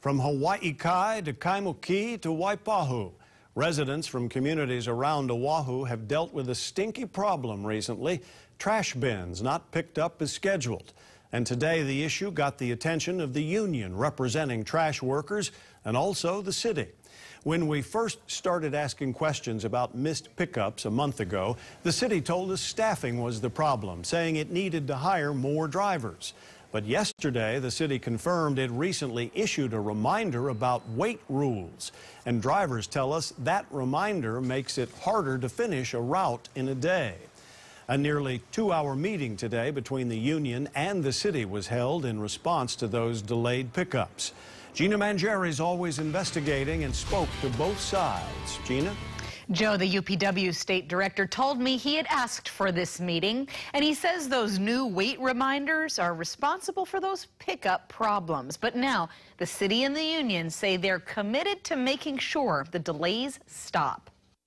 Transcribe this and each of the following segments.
From Hawaii Kai to Kaimuki to Waipahu, residents from communities around Oahu have dealt with a stinky problem recently: trash bins not picked up as scheduled. And today the issue got the attention of the union representing trash workers and also the city. When we first started asking questions about missed pickups a month ago, the city told us staffing was the problem, saying it needed to hire more drivers. But yesterday, the city confirmed it recently issued a reminder about weight rules. And drivers tell us that reminder makes it harder to finish a route in a day. A nearly 2-hour meeting today between the union and the city was held in response to those delayed pickups. Gina Mangieri is always investigating and spoke to both sides. Gina? Joe, the UPW state director, told me he had asked for this meeting, and he says those new weight reminders are responsible for those pickup problems. But now the city and the union say they're committed to making sure the delays stop.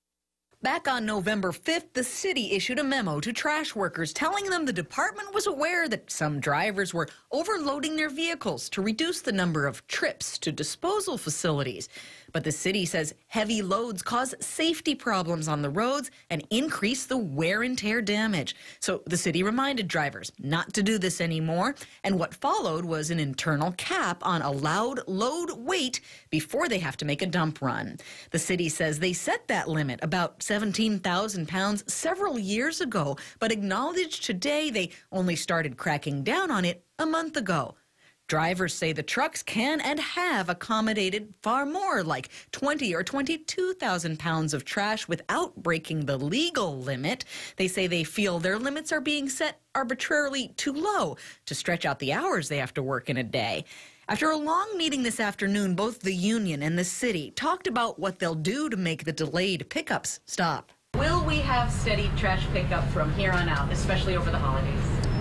Back on November 5th, the city issued a memo to trash workers telling them the department was aware that some drivers were overloading their vehicles to reduce the number of trips to disposal facilities. But the city says heavy loads cause safety problems on the roads and increase the wear and tear damage. So the city reminded drivers not to do this anymore. And what followed was an internal cap on allowed load weight before they have to make a dump run. The city says they set that limit, about 17,000 pounds, several years ago, but acknowledged today they only started cracking down on it a month ago. Drivers say the trucks can and have accommodated far more, like 20 or 22,000 pounds of trash without breaking the legal limit. They say they feel their limits are being set arbitrarily too low to stretch out the hours they have to work in a day. After a long meeting this afternoon, both the union and the city talked about what they'll do to make the delayed pickups stop. Will we have steady trash pickup from here on out, especially over the holidays?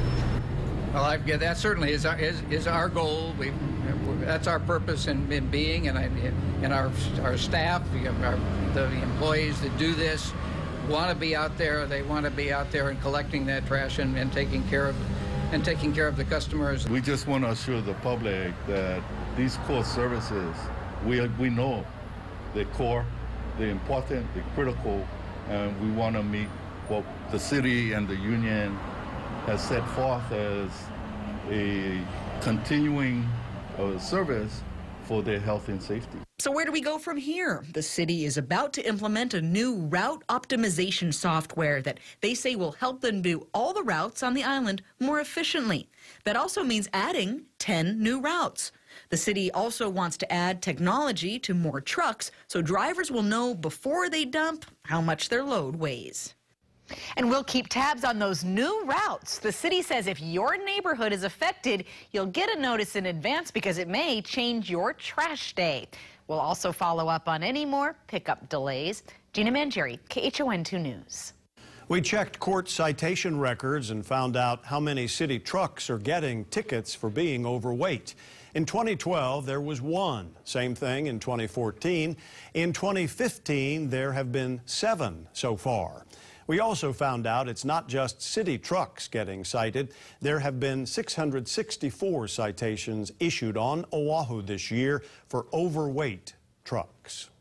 Well, that certainly is our goal. That's our purpose in being, and our staff, the employees that do this, want to be out there. They want to be out there and collecting that trash and taking care of the customers. We just want to assure the public that these core services, we know they're core, they're important, they're critical, and we want to meet what the city and the union has set forth as a continuing service for their health and safety. So where do we go from here? The city is about to implement a new route optimization software that they say will help them do all the routes on the island more efficiently. That also means adding 10 new routes. The city also wants to add technology to more trucks so drivers will know before they dump how much their load weighs. And we'll keep tabs on those new routes. The city says if your neighborhood is affected, you'll get a notice in advance because it may change your trash day. We'll also follow up on any more pickup delays. Gina Mangieri, KHON 2 News. We checked court citation records and found out how many city trucks are getting tickets for being overweight. In 2012, there was 1. Same thing in 2014. In 2015, there have been 7 so far. We also found out it's not just city trucks getting cited. There have been 664 citations issued on Oahu this year for overweight trucks.